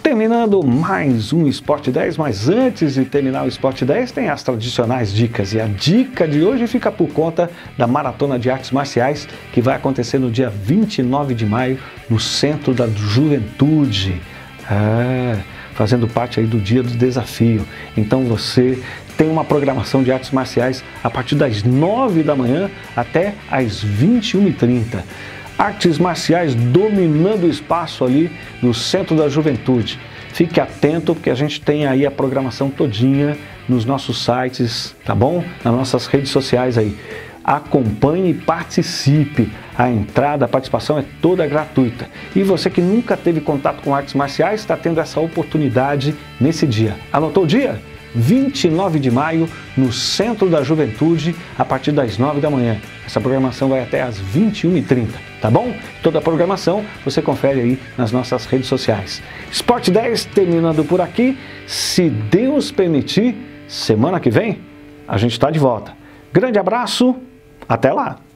Terminando mais um Esporte 10, mas antes de terminar o Esporte 10 tem as tradicionais dicas. E a dica de hoje fica por conta da Maratona de Artes Marciais, que vai acontecer no dia 29 de maio no Centro da Juventude, fazendo parte aí do Dia do Desafio. Então você tem uma programação de artes marciais a partir das 9 da manhã até às 21h30. Artes marciais dominando o espaço ali no Centro da Juventude. Fique atento porque a gente tem aí a programação todinha nos nossos sites, tá bom? Nas nossas redes sociais aí. Acompanhe e participe. A entrada, a participação é toda gratuita. E você que nunca teve contato com artes marciais está tendo essa oportunidade nesse dia. Anotou o dia? 29 de maio, no Centro da Juventude, a partir das 9 da manhã. Essa programação vai até às 21h30, tá bom? Toda a programação você confere aí nas nossas redes sociais. Esporte 10 terminando por aqui. Se Deus permitir, semana que vem a gente está de volta. Grande abraço, até lá!